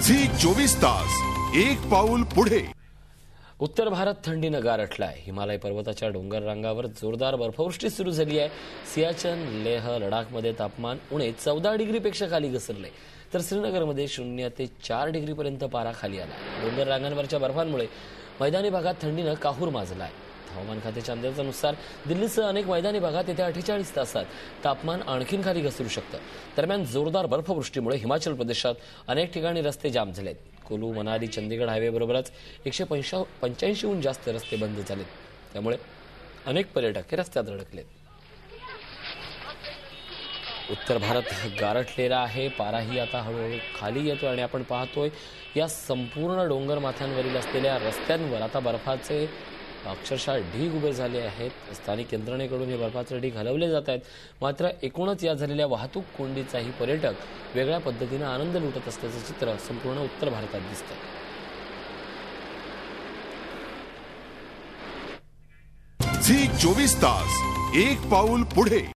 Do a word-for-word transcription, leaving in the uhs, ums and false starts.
Zee चोवीस तास एक पाऊल पुढे। उत्तर भारत थंडीनं गारठलाय। हिमालय पर्वताच्या डोंगर रांगावर जोरदार बर्फवृष्टी सुरू झाली आहे। सियाचन, लेह, लडाखमध्ये तापमान उणे चौदा डिग्रीपेक्षा खाली घसरले, तर श्रीनगरमध्ये शून्य ते चार डिग्रीपर्यंत पारा खाली आला। डोंगर रांगांवरच्या बर्फामुळे मैदानी भागात थंडीनं काहूर माजलाय। हवामान खात्याच्या अंदाजानुसार दिल्लीसह अनेक मैदानी भागात येत्या अठ्ठेचाळीस तासात तापमान आणखीन खाली घसरू शकतं। दरम्यान जोरदार बर्फवृष्टीमुळे हिमाचल प्रदेशात अनेक ठिकाणी रस्ते जाम झालेत। कुलू, मनाली, चंदीगड हायवे बरोबरच एकशे पंच्याऐंशीहून जास्त रस्ते बंद झालेत, त्यामुळे अनेक पर्यटक हे रस्त्यात अडकलेत। उत्तर भारत गारठलेला आहे। पाराही आता हळूहळू खाली येतोय आणि आपण पाहतोय या संपूर्ण डोंगर माथ्यांवरील असलेल्या रस्त्यांवर आता बर्फाचे अक्षरशः ढीग उभे झाले आहेत। स्थानिक यंत्रणेकडून हे बर्फाचे ढीग हलवले जात आहेत। मात्र एकूणच या झालेल्या वाहतूक कोंडीचाही पर्यटक वेगळ्या पद्धतीने आनंद लुटत असल्याचं चित्र संपूर्ण उत्तर भारतात दिसतंय। झी चोवीस तास एक पाऊल पुढे।